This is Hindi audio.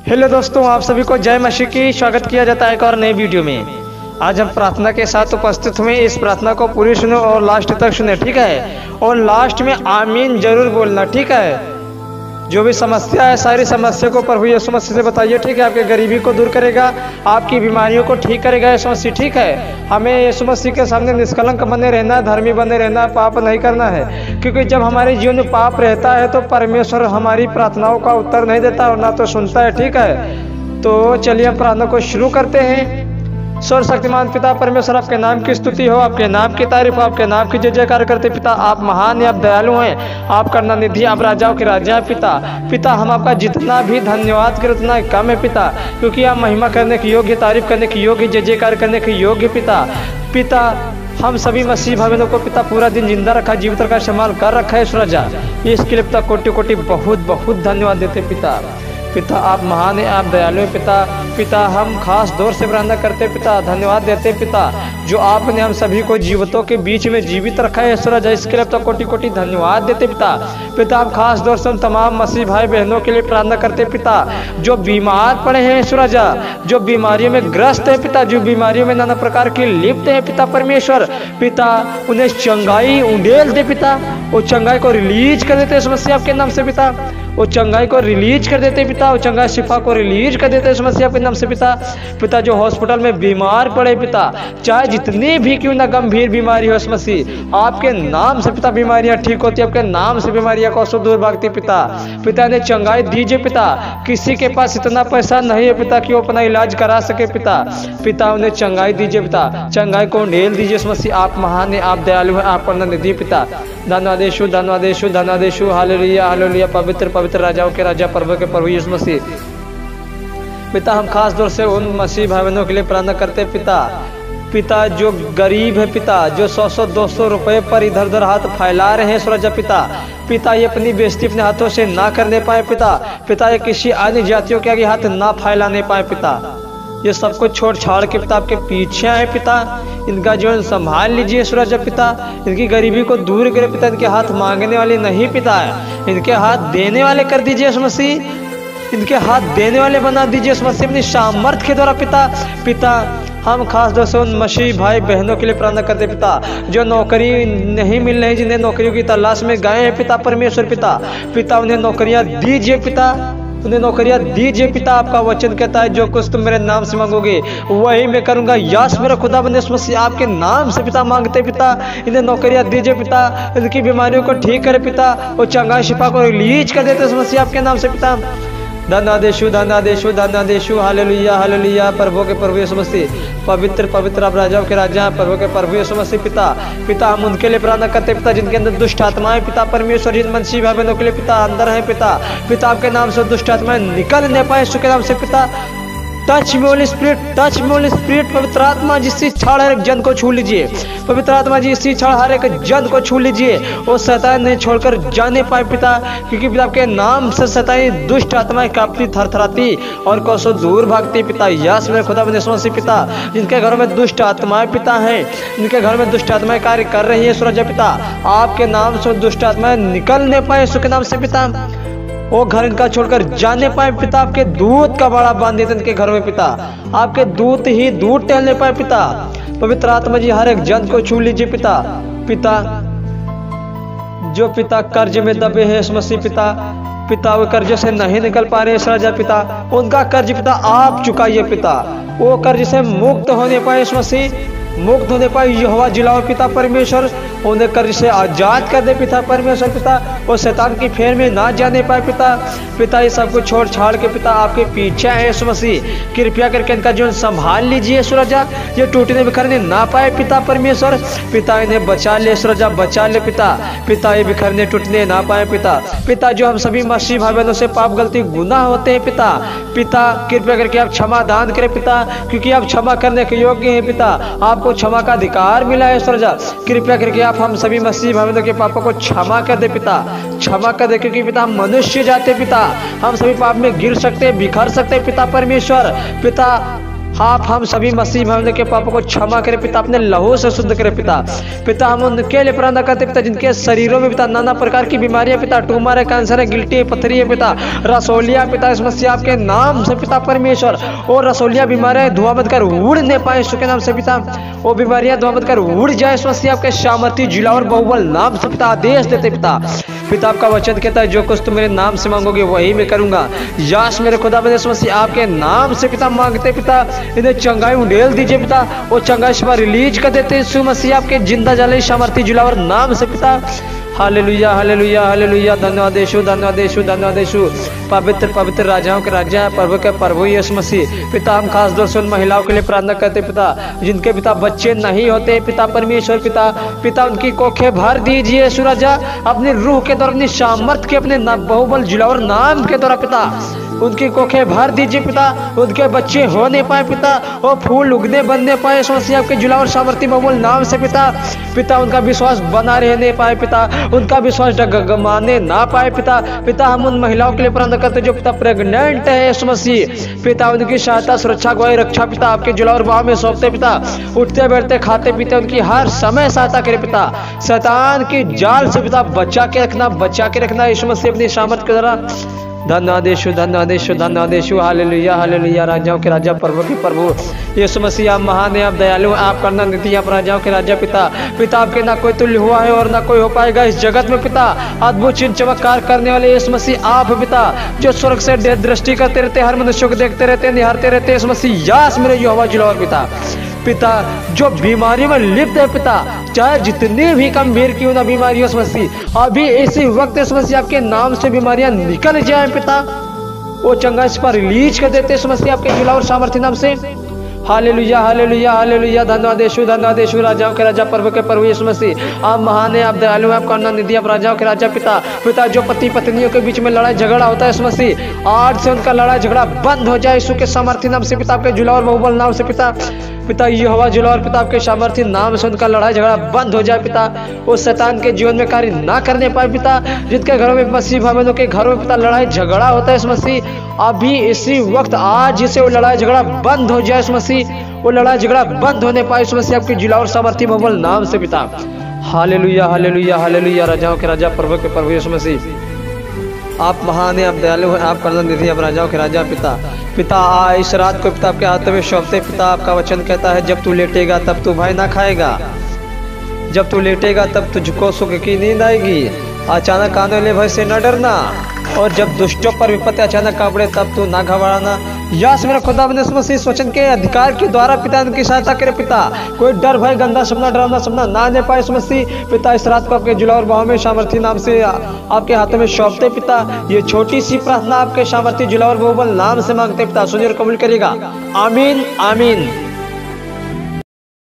हेलो दोस्तों, आप सभी को जय मसीह की स्वागत किया जाता है एक और नई वीडियो में। आज हम प्रार्थना के साथ उपस्थित हुए। इस प्रार्थना को पूरी सुनो और लास्ट तक सुने, ठीक है। और लास्ट में आमीन जरूर बोलना, ठीक है। जो भी समस्या है, सारी समस्या को प्रभु यीशु मसीह से बताइए, ठीक है। आपके गरीबी को दूर करेगा, आपकी बीमारियों को ठीक करेगा यीशु मसीह, ठीक है। हमें यीशु मसीह के सामने निष्कलंक बने रहना, धर्मी बने रहना, पाप नहीं करना है। क्योंकि जब हमारे जीवन में पाप रहता है तो परमेश्वर हमारी प्रार्थनाओं का उत्तर नहीं देता और ना तो सुनता है, ठीक है। तो चलिए हम प्रार्थना को शुरू करते हैं। सर्वशक्तिमान पिता परमेश्वर, आपके नाम की स्तुति हो, आपके नाम की तारीफ हो, आपके नाम की जय जयकार करते पिता। आप महान हैं, आप दयालु हैं, आप करुणानिधि, आप राजाओं के राजा हैं पिता। पिता हम आपका जितना भी धन्यवाद करें उतना कम है पिता, क्योंकि आप महिमा करने के योग्य, तारीफ करने के योग्य, जय जयकार करने के योग्य पिता। पिता हम सभी मसीह भाइयों को पिता पूरा दिन जिंदा रखा, जीवित रखा, संभाल कर रखा है सुरजा। इसके लिए पिता कोटि कोटि बहुत बहुत धन्यवाद देते पिता। पिता आप महान है, आप दयालु हैं पिता। पिता हम खास दौर से प्रार्थना करते पिता, धन्यवाद देते पिता, जो आपने हम सभी को जीवितों के बीच में जीवित रखा है सूरज। इसके लिए तो कोटि कोटि धन्यवाद देते पिता। पिता हम खास दौर से हम तमाम मसीह भाई बहनों के लिए प्रार्थना करते पिता, जो बीमार पड़े हैं सूरज, जो बीमारियों में ग्रस्त है पिता, जो बीमारियों में नाना प्रकार की लिप्त है पिता परमेश्वर। पिता उन्हें चंगाई उंडेल दे पिता, वो चंगाई को रिलीज कर देते समस्या आपके नाम से पिता। वो चंगाई को रिलीज कर देते पिता, वो चंगाई शिफा को रिलीज कर देते समस्या के नाम से पिता। पिता जो हॉस्पिटल में बीमार पड़े पिता, चाहे जितनी भी क्यों ना गंभीर बीमारी हो मसीह, आपके नाम से पिता बीमारियां ठीक होती, आपके नाम से बीमारियां को दूर भागती पिता। पिता ने चंगाई दीजिए पिता। किसी के पास इतना पैसा नहीं है पिता कि वो अपना इलाज करा सके पिता। पिता उन्हें चंगाई दीजिए पिता, चंगाई को ढेल दीजिए मसीह। आप महान है, आप दयालु है, आप करुणानिधि पिता। धन्यवादेशु धन्यवादेशु धन्यवादेशु, हालेलुया हालेलुया। पवित्र पवित्र राजाओं के राजा, प्रभु के प्रभु यीशु मसीह। पिता हम खास तौर से उन मसीह भाई बहनों के लिए प्रार्थना करते पिता। पिता जो गरीब है पिता, जो 100 200 रुपए पर इधर उधर हाथ फैला रहे हैं सूरज पिता। पिता ये अपनी बेइज्जती अपने हाथों से ना करने पाए पिता। पिता ये किसी अन्य जातियों के आगे हाथ ना फैलाने पाए पिता। ये सब कुछ छोड़ छाड़ के पिता आपके पीछे आए पिता। इनका जीवन संभाल लीजिए सूरज पिता। इनकी गरीबी को दूर करे पिता। इनके हाथ मांगने वाले नहीं पिता है, इनके हाथ देने वाले कर दीजिए मसीह। इनके हाथ देने वाले बना दीजिए मसीह अपनी सामर्थ्य के द्वारा पिता। पिता हम खास तौर से उन मसीह भाई बहनों के लिए प्रार्थना करते पिता, जो नौकरी नहीं मिल रही, जिन्हें नौकरियों की तलाश में गए हैं पिता परमेश्वर पिता। पिता उन्हें नौकरियां दीजिए पिता, उन्हें नौकरियां दीजिए पिता। आपका वचन कहता है जो कुछ तुम मेरे नाम से मांगोगे वही मैं करूंगा। यस मेरा खुदा बने मसीह, आपके नाम से पिता मांगते पिता। इन्हें नौकरियां दीजिए पिता, इनकी बीमारियों को ठीक करे पिता, और चंगाई शिफा को रिलीज कर देते मसीह आपके नाम से पिता। धन्यवादेशु धन्यवादेशु धन्यवादेशु, हालेलुया हालेलुया। प्रभु के प्रभु यीशु मसीह, पवित्र पवित्र आप राजाओं के राजा, प्रभु के प्रभु यीशु मसीह पिता। पिता हम उनके लिए प्रार्थना करते पिता जिनके अंदर दुष्ट आत्माएं पिता परमेश्वर, जिन मसीह भाई बहनों के लिए पिता अंदर है पिता। पिता आपके नाम से दुष्ट आत्माएं निकल नहीं पाए उसके नाम से पिता। टच में होली स्पिरिट, टच में होली स्पिरिट। पवित्र आत्मा जिससे छाड़ हर एक जन को छू लीजिए। पवित्र आत्मा जी इसी छाड़ हर एक जन को छू लीजिए। वो शैतान नहीं छोड़कर जाने पाए पिता, क्योंकि पिता आपके नाम से शैतानी दुष्ट आत्माएं कांपती थरथराती और कोसों दूर भागती पिता। यस मेरे खुदा बने मसीह पिता। जिनके घरों में दुष्ट आत्माएं पिता हैं, जिनके घर में दुष्ट आत्माएं कार्य कर रही है सूरज पिता, आपके नाम से दुष्ट आत्माएं निकल नहीं पाए उसके नाम से पिता। वो घर इनका छोड़कर जाने पाए पिता। आपके दूत का बड़ा बांध देते इनके घर में पिता। आपके दूत ही दूर टहलने पाए पिता। पवित्र आत्मा जी हर एक जन को छू लीजिए पिता। पिता जो पिता कर्ज में दबे हैं मसीह पिता, पिता वो कर्ज से नहीं निकल पा रहे राजा पिता, उनका कर्ज पिता आप चुकाइए पिता। वो कर्ज से मुक्त होने पाए मसीह, मुक्त होने पाए यहोवा जिलाओ पिता परमेश्वर। उन्हें कर्ज से आजाद कर दे पिता परमेश्वर पिता। वो शैतान की फेर में ना जाने पाए पिता। पिता ये सब कुछ छोड़ छाड़ के पिता आपके पीछे है मसीह। कृपया करके इनका जीवन संभाल लीजिए सूरजा, ये टूटने बिखरने ना पाए पिता परमेश्वर। पिता इन्हें बचा ले सूरजा, बचा ले पिता। पिता ये बिखरने टूटने ना पाए पिता। पिता जो हम सभी मसीह भाई बहनों से पाप गलती गुनाह होते हैं पिता, पिता कृपया करके आप क्षमा दान करें पिता, क्योंकि आप क्षमा करने के योग्य हैं पिता। आपको क्षमा का अधिकार मिला है सूरजा। कृपया करके आप हम सभी मसीह भाई बहनों के पापों को क्षमा कर दे पिता, क्षमा कर दे, क्योंकि पिता हम मनुष्य जाते पिता, हम सभी पाप में गिर सकते, बिखर सकते पिता परमेश्वर। पिता आप हम सभी मसीह भाइयों के पापों को क्षमा करे पिता, अपने लहू से शुद्ध करे पिता। पिता हम उनके लिए प्रार्थना करते पिता जिनके शरीरों में पिता नाना प्रकार की बीमारियां पिता, ट्यूमर है, कैंसर है, गिल्टी है, पथरी है पिता, रसोलिया पिता, इस मसीह आपके नाम से पिता परमेश्वर, और रसोलिया बीमारियां धुआं बंद कर उड़ नहीं पाए यीशु के नाम से पिता, वो बीमारियां धुआं बंद कर उड़ जाए इस मसीह आपके सामर्थी जिला और बहुबल नाम से पिता आदेश देते पिता। पिता आपका वचन कहता है जो कुछ तुम मेरे नाम से मांगोगे वही मैं करूंगा। यास मेरे खुदा बने इस मसीह आपके नाम से पिता मांगते पिता, इन्हें चंगाई उंडेल दीजिए पिता, वो चंगाई इस बार रिलीज कर देते यीशु मसीह आपके जिंदा जाले सामर्थी जिला और नाम से पिता। हालेलुया हालेलुया हालेलुया, धन्यवाद यीशु, धन्यवाद यीशु, धन्यवाद यीशु। पवित्र पवित्र राजाओं के राजा, प्रभु के प्रभु यीशु मसीह पिता, हम खास तौर से उन महिलाओं के लिए प्रार्थना करते पिता जिनके पिता बच्चे नहीं होते पिता परमेश्वर पिता, पिता उनकी कोखें भर दीजिए यीशु राजा, अपनी रूह के द्वारा, अपनी सामर्थ के, अपने बहुबल जिला और नाम के द्वारा पिता उनकी कोखें भर दीजिए पिता, उनके बच्चे हो नहीं पाए पिता, वो फूल उगने बनने पाए इस मसीह आपके जिला और सामर्थी बहुबल नाम से पिता। पिता उनका विश्वास बना रहने पाए पिता, उनका विश्वास डगमगाने ना पाए पिता। पिता हम उन महिलाओं के लिए प्रार्थना करते जो पिता प्रेग्नेंट है इस मसीह पिता, उनकी सहायता, सुरक्षा, गवाही, रक्षा पिता आपके जिला और बाह में सौंपते पिता, उठते बैठते खाते पीते उनकी हर समय सहायता करे पिता, शैतान की जाल से पिता बचा के रखना, बचा के रखना यीशु मसीह अपनी सामर्थ के द्वारा। धन्यवाद यीशु, धन्यवाद यीशु, धन्यवाद यीशु, हालेलुया हालेलुया, राजाओं के राजा, प्रभु के प्रभु यीशु मसीह आप महान है, आप दयालु, आप करना नीति, आप राजाओं के राजा पिता। पिता आपके ना कोई तुल्य हुआ है और ना कोई हो पाएगा इस जगत में पिता। अद्भुत चिन्ह चमत्कार करने वाले यीशु मसीह आप पिता, जो स्वर्ग से दृष्टि करते रहते, हर मनुष्य को देखते रहते, निहारते रहते यीशु मसीह, यास मेरे यहोवा जिला और पिता पिता, जो बीमारी में लिप्त है पिता, चाहे जितनी भी गंभीर क्यों ना बीमारी हो मसीह, अभी इसी वक्त इस मसीह आपके नाम से बीमारियां निकल जाए पिता, वो चंगा इस पर रिलीज कर देते इस मसीह आपके जिला और सामर्थ्य नाम से। हालेलुया हालेलुया हालेलुया, धन्यवाद यीशु, धन्यवाद यीशु, राजाओं के राजा, प्रभु के प्रभु यीशु मसीह आप महान है, आप दयालु हैं, आप करना निधि, आप राजाओं के राजा पिता। पिता जो पति पत्नियों के बीच में लड़ाई झगड़ा होता है इस मसीह, आज से उनका लड़ाई झगड़ा बंद हो जाए यीशु के सामर्थ्य नाम से पिता, आपके जिला और बहुबल नाम से पिता। पिता यहोवा जिला और पिता आपके सामर्थ्य नाम से उनका लड़ाई झगड़ा बंद हो जाए पिता, उस शैतान के जीवन में कार्य ना करने पाए पिता, जिनके घरों में मसीह भाइयों के घरों में पिता लड़ाई झगड़ा होता है इस मसीह, अभी इसी वक्त आज जिसे वो लड़ाई झगड़ा बंद हो जाए इस मसीह, वो लड़ाई झगड़ा बंद होने पाए इस मसीह आपके जिला और सामर्थ्य बहुबल नाम से पिता। हालेलुया हालेलुया हालेलुया, राजाओं के राजा, प्रभु के प्रभु यीशु मसीह आप महान है, आप दयालु हैं, आप करना निधि, आप राजाओं के राजा पिता। पिता इस रात को पिता आपके हाथ में सौंपते पिता, आपका वचन कहता है जब तू लेटेगा तब तू भय ना खाएगा, जब तू लेटेगा तब तुझको सुख की नींद आएगी, अचानक आने वाले भय से न डरना, और जब दुष्टों पर विपत्ति अचानक आ पड़े तब तू ना घबराना। यास मेरा खुदा बने इस वचन के अधिकार के द्वारा पिता उनकी सहायता करे पिता, कोई डर भय गंदा सपना डरावना सपना ना ले पाए इस मसीह पिता। इस रात को आपके जिला और बाहों में सामर्थी नाम से आपके हाथों में सौंपते पिता, ये छोटी सी प्रार्थना आपके सामर्थी जिला और बहुबल नाम से मांगते पिता, सुनिए और कबूल करेगा, आमीन आमीन।